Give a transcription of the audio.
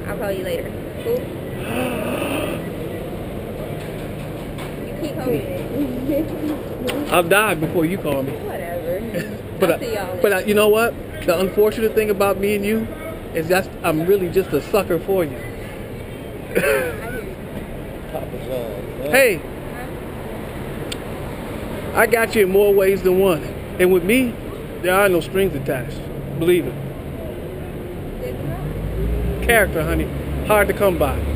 I'll call you later. Cool? You keep holding it. I'll die before you call me. Whatever. But you know what? The unfortunate thing about me and you is that I'm really just a sucker for you. Hey, I got you in more ways than one. And with me, there are no strings attached. Believe it. Character, honey. Hard to come by.